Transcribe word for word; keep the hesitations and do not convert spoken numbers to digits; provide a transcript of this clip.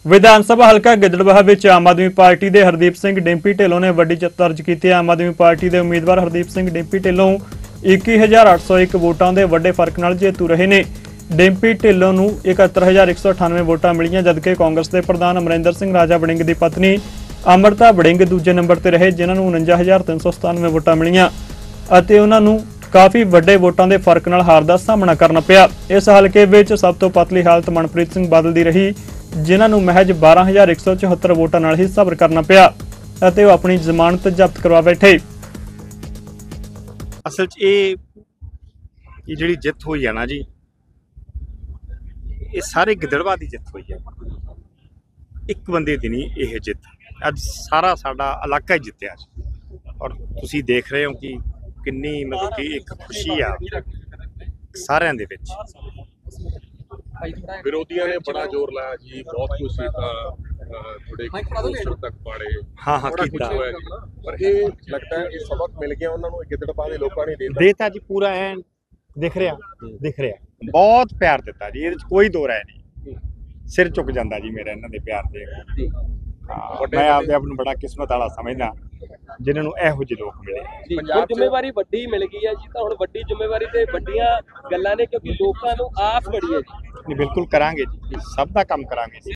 विधान सभा हल्का गिद्धड़बाहा विच आम आदमी पार्टी के हरदीप सिंह डिंपी ढिल्लों ने वड्डी जित दर्ज की है। आम आदमी पार्टी के उम्मीदवार हरदीप सिंह डिंपी ढिल्लों इक्की हज़ार अठ सौ एक वोटां के वड्डे फर्क नाल जेतू रहे ने। डिंपी ढिल्लों नूं इकहत्तर हज़ार एक सौ अठानवे वोटां मिलियां, जबकि कांग्रेस के प्रधान अमरिंदर सिंह राजा वड़िंग की पत्नी अमृता वड़िंग दूजे नंबर पर रहे, जिन्हां नूं उनंजा हज़ार तीन सौ सतानवे वोटां मिलियां अते उन्हां नूं काफ़ी वड्डे वोटां के फर्क नाल हार का सामना करना पिया। इस हल्के विच सब तो पतली हालत मनप्रीत सिंह बादल की रही, जिन्हां नूं महज बारह हज़ार एक सौ चौहत्तर वोटां नाल ही सबर करना पिया अते वो अपनी जमानत जब्त करवा बैठे। असल च ये जिहड़ी जित हुई है ना जी, ये सारे गिद्धड़बाह की जित हुई है। एक बंदे की नहीं ये जित, अज सारा साडा इलाका ही जित्या और तुसीं देख रहे हो कि किन्नी मतलब कि एक खुशी आ सारिਆਂ ਦੇ ਵਿੱਚ। विरोधियों ने बड़ा जोर लाया जी, बहुत कुछ सीखा, थोड़े पोस्टर तक पाड़े, हाँ हाँ बड़ा कुछ होया जी, पर ये लगता है ये सबक मिल गया उन्होंने गिद्धड़बाह ਦੇ ਲੋਕਾਂ ਨੇ ਦੇਤਾ देता जी पूरा ਐਨ दिख रहा दिख रहा बहुत प्यार दिता जी, ये कोई दो राय नहीं। सिर झुक जाता जी मेरा इन्हों के प्यार से। हाँ, मैं आपके आप बड़ा किस्मत वाला समझदा जिन्होंने ਇਹੋ ਜਿਹੇ लोग मिले। जिम्मेवारी वड्डी मिल गई है जी, तो हुण वड्डी जिम्मेवारी ते वड्डियां गल्लां ने, क्योंकि लोकां नूं आस बड़ी है जी। बिल्कुल करांगे जी, सब का काम करांगे जी।